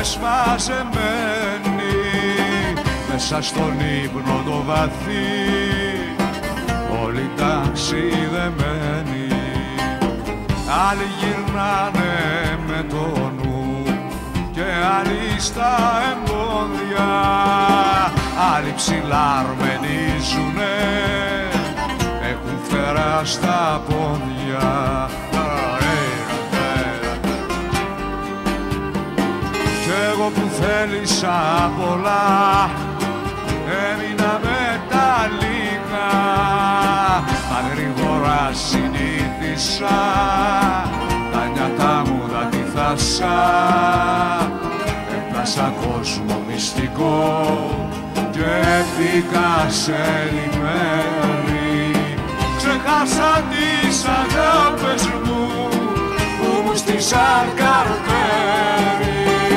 ώρες μαζεμένοι μέσα στον ύπνο το βαθύ, όλοι ταξιδεμένοι. Άλλοι γυρνάνε με το νου και άλλοι στα εμπόδια, άλλοι ψηλά αρμενίζουνε, έχουν φτερά στα πόδια. Κι εγώ που θέλησα πολλά έμεινα με τα λίγα, μα γρήγορα συνήθισα, τα νιάτα μου τα τη θάσα. Έπλασα κόσμο μυστικό και μπήκα σε λιμέρι. Ξεχάσα τις αγάπες μου που μου στήσαν καρτέρι.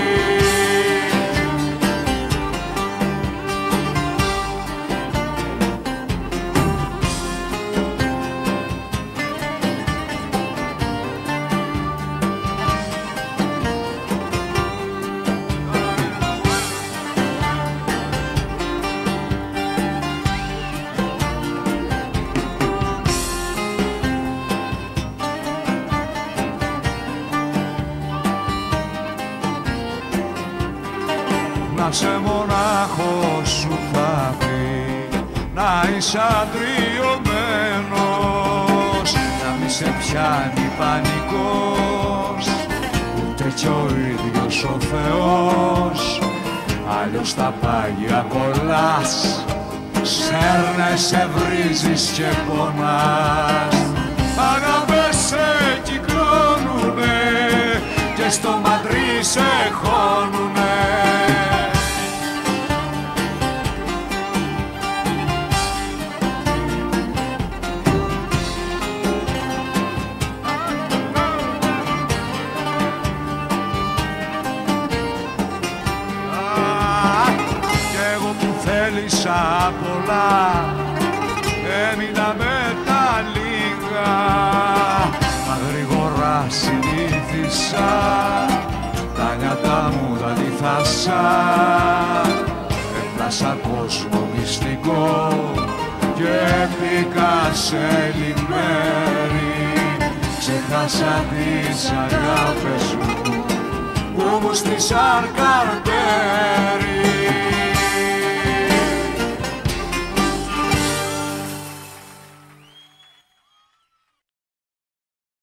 Να σε μονάχος σου θα πει, να είσαι αντριωμένος, να μη σε πιάνει πανικός, ούτε κι ο ίδιος ο Θεός. Αλλιώς τα πάγια κολλάς, σέρνεσαι, βρίζεις και πονάς. Αγάπες σε κυκλώνουνε και στο μαντρί σε χώνουνε. Θέλησα πολλά, έμεινα με τα λίγα, μα γρήγορα συνήθισα, τα νιάτα μου τα τη θάσα. Έπλασα κόσμο μυστικό και μπήκα σε λιμέρι. Ξεχάσα τις αγάπες μου που μου στήσαν καρτέρι.